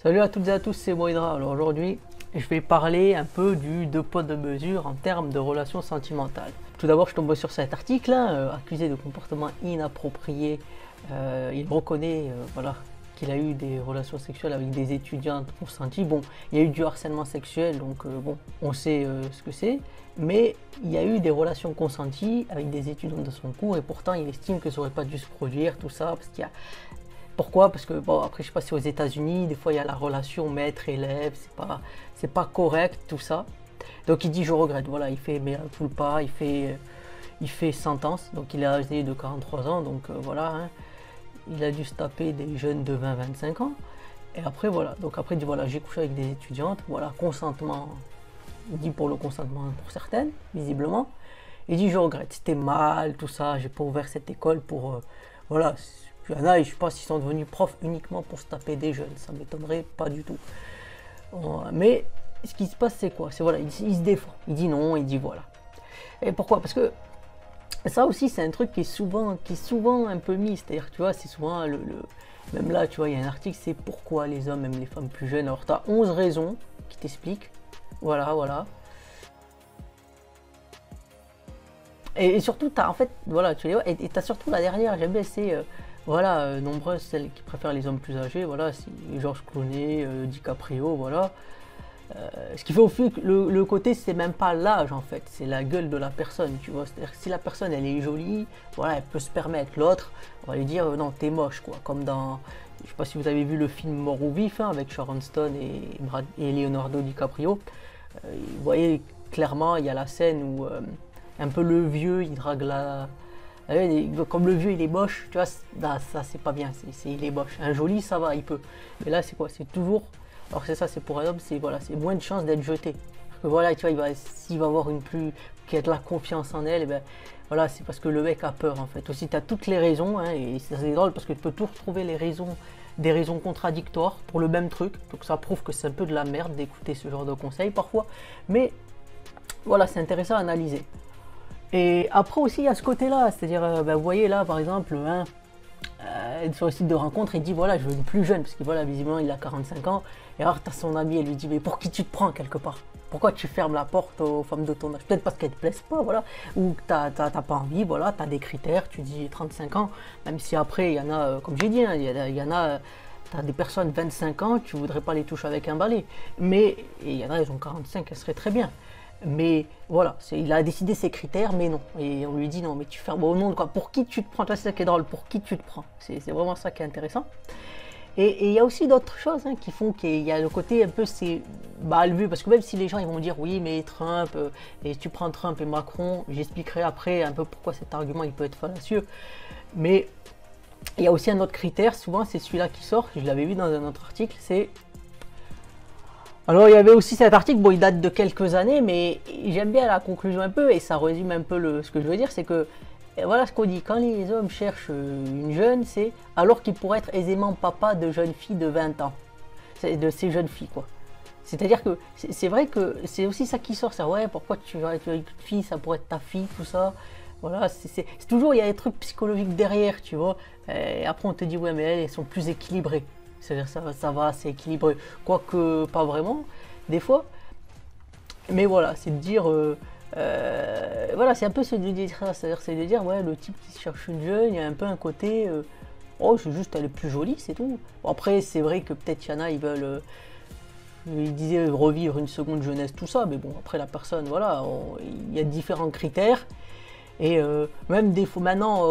Salut à toutes et à tous, c'est Moïdra. Alors aujourd'hui, je vais parler un peu du deux poids deux mesures en termes de relations sentimentales. Tout d'abord, je tombe sur cet article, accusé de comportement inapproprié. Il reconnaît voilà, qu'il a eu des relations sexuelles avec des étudiantes consenties. Bon, il y a eu du harcèlement sexuel, donc bon, on sait ce que c'est. Mais il y a eu des relations consenties avec des étudiantes de son cours et pourtant il estime que ça n'aurait pas dû se produire, tout ça, parce qu'il y a pourquoi? Parce que, bon, après, je sais pas si aux États-Unis, des fois, il y a la relation maître-élève, c'est pas correct, tout ça. Donc, il dit, je regrette, voilà, il fait mea culpa, il fait sentence, donc il est âgé de 43 ans, donc voilà, hein, il a dû se taper des jeunes de 20-25 ans. Et après, voilà, donc après, il dit, voilà, j'ai couché avec des étudiantes, voilà, consentement, il dit pour le consentement pour certaines, visiblement. Il dit, je regrette, c'était mal, tout ça, j'ai pas ouvert cette école pour, voilà. Il y en a, je ne sais pas s'ils sont devenus profs uniquement pour se taper des jeunes, ça m'étonnerait pas du tout. Mais ce qui se passe, c'est quoi? C'est voilà, il se défend, il dit non, il dit voilà. Et pourquoi? Parce que ça aussi, c'est un truc qui est souvent un peu mis, c'est-à-dire, tu vois, c'est souvent même là, tu vois, il y a un article, c'est pourquoi les hommes aiment les femmes plus jeunes. Alors, tu as 11 raisons qui t'expliquent, voilà, voilà. Et surtout, t'as en fait, voilà, tu les vois, et t'as surtout la dernière, j'aime bien, c'est, voilà, nombreuses celles qui préfèrent les hommes plus âgés, voilà, c'est Georges Clooney, DiCaprio, voilà. Ce qui fait au fait que le côté, c'est même pas l'âge en fait, c'est la gueule de la personne, tu vois. C'est-à-dire que si la personne elle est jolie, voilà, elle peut se permettre. L'autre, on va lui dire non, t'es moche, quoi. Comme dans, je sais pas si vous avez vu le film Mort ou Vif, hein, avec Sharon Stone et Leonardo DiCaprio. Vous voyez clairement, il y a la scène où un peu le vieux, il drague la. Comme le vieux il est moche, tu vois, ça c'est pas bien, il est moche. Un joli ça va, il peut. Mais là c'est quoi? C'est toujours. Alors c'est ça, c'est pour un homme, c'est voilà, c'est moins de chances d'être jeté. Parce que voilà, tu vois, s'il va avoir une plus. Qui a de la confiance en elle, et ben voilà, c'est parce que le mec a peur en fait. Aussi, tu as toutes les raisons, hein, et c'est drôle parce que tu peux toujours trouver les raisons, des raisons contradictoires pour le même truc. Donc ça prouve que c'est un peu de la merde d'écouter ce genre de conseils parfois. Mais voilà, c'est intéressant à analyser. Et après aussi, il y a ce côté-là, c'est-à-dire, vous voyez là, par exemple, hein, sur le site de rencontre, il dit, voilà, je veux une plus jeune, parce que voilà, visiblement, il a 45 ans, et alors, t'as son ami, elle lui dit, mais pour qui tu te prends, quelque part? Pourquoi tu fermes la porte aux femmes de ton âge? Peut-être parce qu'elles te plaisent pas, voilà, ou que t'as pas envie, voilà, t'as des critères, tu dis 35 ans, même si après, il y en a, comme j'ai dit, hein, il y en a, t'as des personnes 25 ans, tu voudrais pas les toucher avec un balai, mais il y en a, ils ont 45, elles seraient très bien. Mais voilà, il a décidé ses critères, mais non. Et on lui dit non, mais tu fermes au monde, quoi. Pour qui tu te prends? Toi, c'est ça qui est drôle, pour qui tu te prends? C'est vraiment ça qui est intéressant. Et il y a aussi d'autres choses hein, qui font qu'il y a le côté un peu c'est mal vu, parce que même si les gens ils vont dire oui, mais Trump, et tu prends Trump et Macron, j'expliquerai après un peu pourquoi cet argument il peut être fallacieux. Mais il y a aussi un autre critère, souvent c'est celui-là qui sort, je l'avais vu dans un autre article, c'est alors il y avait aussi cet article, bon il date de quelques années, mais j'aime bien la conclusion un peu, et ça résume un peu ce que je veux dire, c'est que, et voilà ce qu'on dit, quand les hommes cherchent une jeune, c'est alors qu'il pourrait être aisément papa de jeunes filles de 20 ans, de ces jeunes filles quoi. C'est-à-dire que c'est vrai que c'est aussi ça qui sort, ça, ouais, pourquoi tu vas avec une fille, ça pourrait être ta fille, tout ça. Voilà, c'est toujours, il y a des trucs psychologiques derrière, tu vois. Et après on te dit, ouais mais elles sont plus équilibrées. C'est-à-dire ça va, c'est équilibré. Quoique pas vraiment, des fois. Mais voilà, c'est de dire. Voilà, c'est un peu ce de dire ça. C'est-à-dire, c'est de dire, ouais, le type qui cherche une jeune, il y a un peu un côté. Oh, c'est juste, elle est plus jolie, c'est tout. Bon, après, c'est vrai que peut-être il y en a, ils veulent. Ils disaient revivre une seconde jeunesse, tout ça. Mais bon, après, la personne, voilà, il y a différents critères. Et même des fois, maintenant,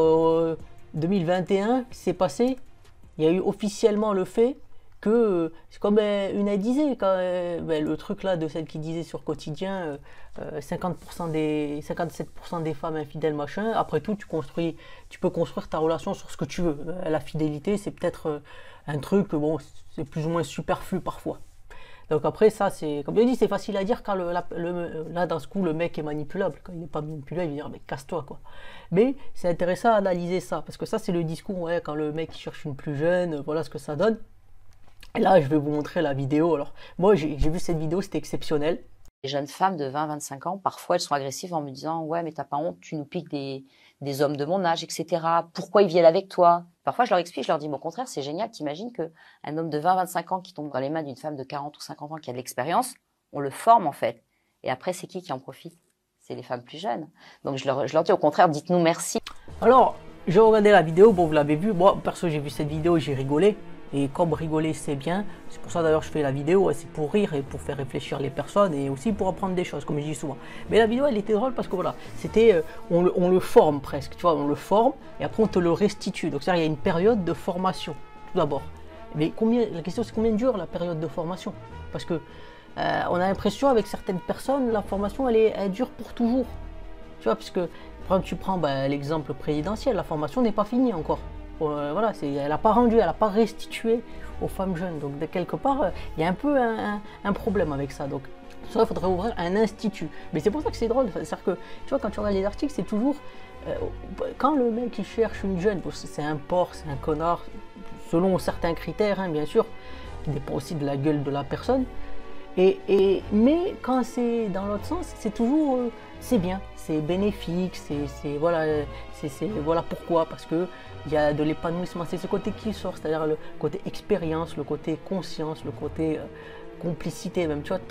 2021, qui s'est passé. Il y a eu officiellement le fait que, c'est comme une disait, quand, le truc là de celle qui disait sur Quotidien, 50% 57% des femmes infidèles, machin, après tout, tu peux construire ta relation sur ce que tu veux. La fidélité, c'est peut-être un truc, bon, c'est plus ou moins superflu parfois. Donc après ça, c'est comme je dis, c'est facile à dire quand là dans ce coup le mec est manipulable. Quand il n'est pas manipulable, il va dire mais casse-toi quoi. Mais c'est intéressant à analyser ça parce que ça c'est le discours ouais, quand le mec cherche une plus jeune, voilà ce que ça donne. Et là je vais vous montrer la vidéo. Alors moi j'ai vu cette vidéo, c'était exceptionnel. Les jeunes femmes de 20-25 ans, parfois elles sont agressives en me disant ouais mais t'as pas honte, tu nous piques des hommes de mon âge, etc. Pourquoi ils viennent avec toi? Parfois, je leur explique, je leur dis, mais au contraire, c'est génial. T'imagines qu'un homme de 20-25 ans qui tombe dans les mains d'une femme de 40 ou 50 ans qui a de l'expérience, on le forme en fait. Et après, c'est qui en profite? C'est les femmes plus jeunes. Donc, je leur dis au contraire, dites-nous merci. Alors, j'ai regardé la vidéo, bon, vous l'avez vu. Moi, perso, j'ai vu cette vidéo, j'ai rigolé. Et comme rigoler, c'est bien. C'est pour ça d'ailleurs je fais la vidéo, c'est pour rire et pour faire réfléchir les personnes et aussi pour apprendre des choses, comme je dis souvent. Mais la vidéo, elle était drôle parce que voilà, c'était, on le forme presque, tu vois, on le forme et après on te le restitue. Donc c'est-à-dire il y a une période de formation, tout d'abord. Mais la question c'est combien dure la période de formation? Parce que on a l'impression avec certaines personnes, la formation elle dure pour toujours. Tu vois, puisque par exemple tu prends l'exemple présidentiel, la formation n'est pas finie encore. Voilà, elle n'a pas rendu, elle n'a pas restitué aux femmes jeunes. Donc de quelque part, il y a un peu un problème avec ça. Donc ça, il faudrait ouvrir un institut. Mais c'est pour ça que c'est drôle. C'est-à-dire que, tu vois, quand tu regardes les articles, c'est toujours... quand le mec, il cherche une jeune, c'est un porc, c'est un connard, selon certains critères, hein, bien sûr, qui dépend aussi de la gueule de la personne. Mais quand c'est dans l'autre sens, c'est toujours... c'est bien, c'est bénéfique, voilà pourquoi, parce que il y a de l'épanouissement, c'est ce côté qui sort, c'est-à-dire le côté expérience, le côté conscience, le côté complicité même, tu vois,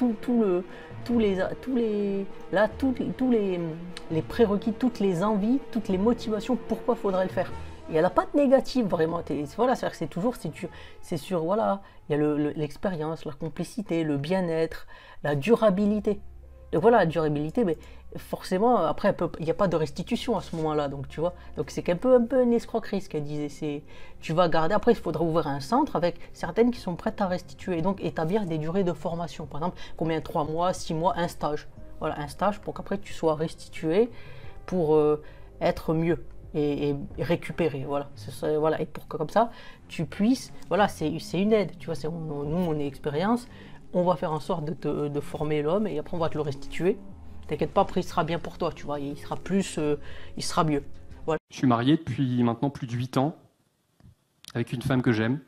les prérequis, toutes les envies, toutes les motivations, pourquoi faudrait le faire. Il n'y en a pas de négatif vraiment, voilà, c'est toujours, c'est sur, voilà, il y a l'expérience, la complicité, le bien-être, la durabilité. Donc voilà, la durabilité, mais forcément, après, il n'y a pas de restitution à ce moment-là, donc tu vois. Donc c'est un peu une escroquerie ce qu'elle disait. Tu vas garder, après il faudra ouvrir un centre avec certaines qui sont prêtes à restituer, et donc établir des durées de formation. Par exemple, combien 3 mois, 6 mois, un stage. Voilà, un stage pour qu'après tu sois restitué pour être mieux et récupérer. Voilà, voilà, et pour que comme ça, tu puisses, voilà, c'est une aide, tu vois, nous, on est expérience. On va faire en sorte de former l'homme et après on va te le restituer. T'inquiète pas, après il sera bien pour toi, tu vois, il sera mieux. Voilà. Je suis marié depuis maintenant plus de 8 ans avec une femme que j'aime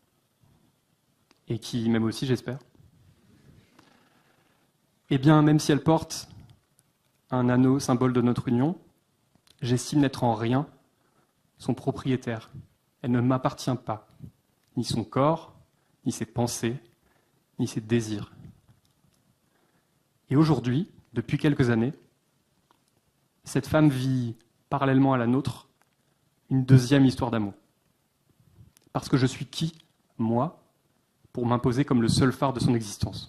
et qui m'aime aussi, j'espère. Eh bien, même si elle porte un anneau symbole de notre union, j'estime n'être en rien son propriétaire. Elle ne m'appartient pas, ni son corps, ni ses pensées, ni ses désirs. Et aujourd'hui, depuis quelques années, cette femme vit, parallèlement à la nôtre, une deuxième histoire d'amour. Parce que je suis qui, moi, pour m'imposer comme le seul phare de son existence?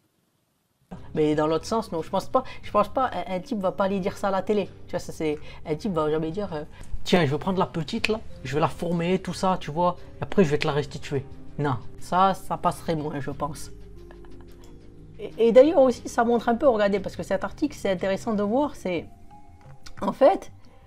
Mais dans l'autre sens, non, je pense pas, un type va pas aller dire ça à la télé. Tu vois, un type va jamais dire, tiens, je vais prendre la petite là, je vais la former, tout ça, tu vois, et après je vais te la restituer. Non, ça passerait moins, je pense. Et d'ailleurs aussi, ça montre un peu, regardez, parce que cet article, c'est intéressant de voir, c'est... En fait,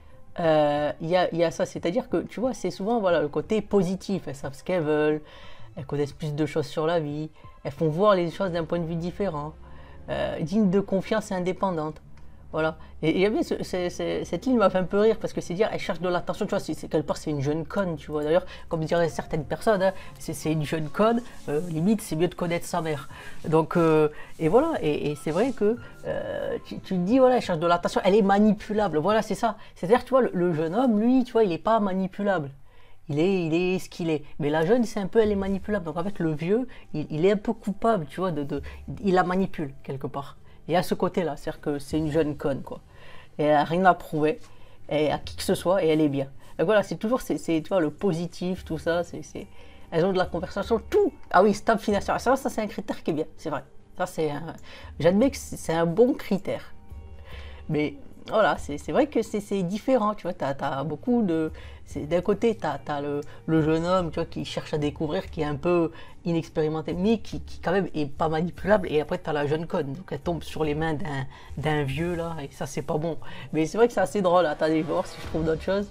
il y a ça, c'est-à-dire que, tu vois, c'est souvent, voilà, le côté positif. Elles savent ce qu'elles veulent, elles connaissent plus de choses sur la vie, elles font voir les choses d'un point de vue différent, dignes de confiance et indépendantes. Voilà. Et j'aime bien cette ligne m'a fait un peu rire parce que c'est dire, elle cherche de l'attention, tu vois, quelque part c'est une jeune conne, tu vois. D'ailleurs, comme diraient certaines personnes, hein, c'est une jeune conne, limite c'est mieux de connaître sa mère. Donc, et voilà, et c'est vrai que tu te dis, voilà, elle cherche de l'attention, elle est manipulable, voilà, c'est ça. C'est-à-dire, tu vois, le jeune homme, lui, tu vois, il n'est pas manipulable. Il est ce qu'il est. Mais la jeune, c'est un peu, elle est manipulable. Donc en fait, le vieux, il est un peu coupable, tu vois, il la manipule quelque part. Et à ce côté-là, c'est-à-dire que c'est une jeune conne, quoi. Et elle n'a rien à prouver à qui que ce soit, et elle est bien. Donc voilà, c'est toujours, tu vois, le positif, tout ça, elles ont de la conversation, tout. Ah oui, stable financière, ça c'est un critère qui est bien, c'est vrai. J'admets que c'est un bon critère. Mais voilà, c'est vrai que c'est différent, tu vois, t'as beaucoup de... D'un côté, t'as le jeune homme, tu vois, qui cherche à découvrir, qui est un peu inexpérimenté, mais qui quand même est pas manipulable, et après t'as la jeune conne, donc elle tombe sur les mains d'un vieux, là, et ça c'est pas bon. Mais c'est vrai que c'est assez drôle, attendez, je vais voir si je trouve d'autres choses.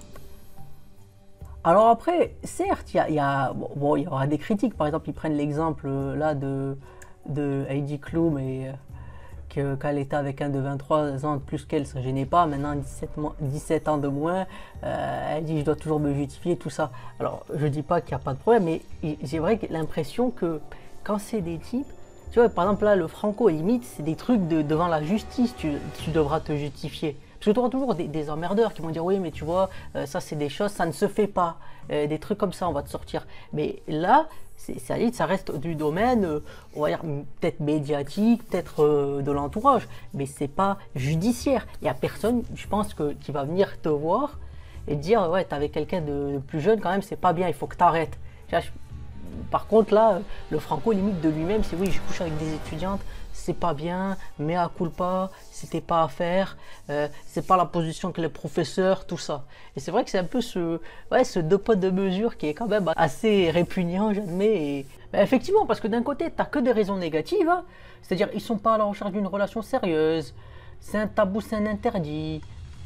Alors après, certes, il y aura des critiques, par exemple, ils prennent l'exemple là de Heidi Klum et... quand elle était avec un de 23 ans de plus qu'elle, ça ne gênait pas. Maintenant, 17 ans de moins, elle dit je dois toujours me justifier, tout ça. Alors, je ne dis pas qu'il n'y a pas de problème, mais j'ai vrai l'impression que quand c'est des types, tu vois, par exemple là, le Franco, limite, c'est des trucs devant la justice, tu devras te justifier. Parce Parce que tu auras toujours des emmerdeurs qui vont dire oui mais tu vois, ça c'est des choses, ça ne se fait pas, des trucs comme ça on va te sortir. Mais là, ça reste du domaine, on va dire peut-être médiatique, peut-être de l'entourage, mais c'est pas judiciaire. Il n'y a personne, je pense, qui va venir te voir et te dire ouais t'es avec quelqu'un de plus jeune quand même, c'est pas bien, il faut que t'arrêtes. Par contre là, le Franco limite de lui-même, c'est oui je couche avec des étudiantes, c'est pas bien, mea culpa, c'était pas à faire, c'est pas la position que les professeurs, tout ça. Et c'est vrai que c'est un peu ce deux poids deux mesures qui est quand même assez répugnant, j'admets. Et effectivement, parce que d'un côté, t'as que des raisons négatives, hein. C'est-à-dire ils sont pas à la recherche d'une relation sérieuse, c'est un tabou, c'est un interdit.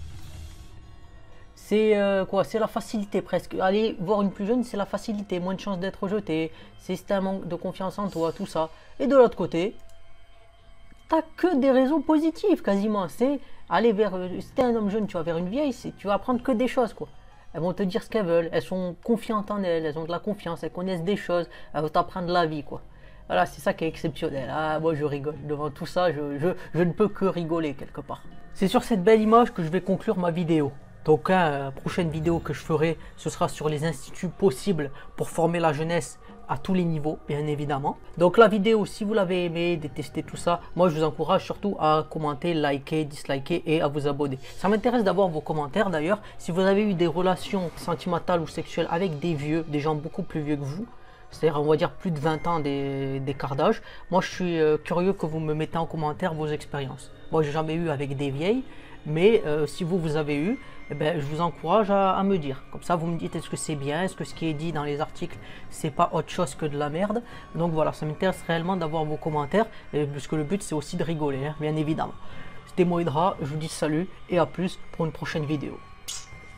C'est quoi? C'est la facilité presque. Aller voir une plus jeune, c'est la facilité, moins de chances d'être rejeté, c'est un manque de confiance en toi, tout ça. Et de l'autre côté, t'as que des raisons positives quasiment. C'est aller vers. Si t'es un homme jeune, tu vas vers une vieille, tu vas apprendre que des choses quoi. Elles vont te dire ce qu'elles veulent, elles sont confiantes en elles, elles ont de la confiance, elles connaissent des choses, elles vont t'apprendre la vie quoi. Voilà, c'est ça qui est exceptionnel. Ah, moi je rigole. Devant tout ça, je ne peux que rigoler quelque part. C'est sur cette belle image que je vais conclure ma vidéo. Donc la prochaine vidéo que je ferai, ce sera sur les instituts possibles pour former la jeunesse à tous les niveaux, bien évidemment. Donc la vidéo, si vous l'avez aimé, détesté tout ça, moi je vous encourage surtout à commenter, liker, disliker et à vous abonner. Ça m'intéresse d'avoir vos commentaires d'ailleurs. Si vous avez eu des relations sentimentales ou sexuelles avec des vieux, des gens beaucoup plus vieux que vous, c'est-à-dire on va dire plus de 20 ans d'écart d'âge, moi je suis curieux que vous me mettez en commentaire vos expériences. Moi j'ai jamais eu avec des vieilles, mais si vous avez eu, eh ben, je vous encourage à me dire. Comme ça, vous me dites est-ce que c'est bien, est-ce que ce qui est dit dans les articles, c'est pas autre chose que de la merde. Donc voilà, ça m'intéresse réellement d'avoir vos commentaires, puisque le but c'est aussi de rigoler, hein, bien évidemment. C'était Moïdra, je vous dis salut et à plus pour une prochaine vidéo.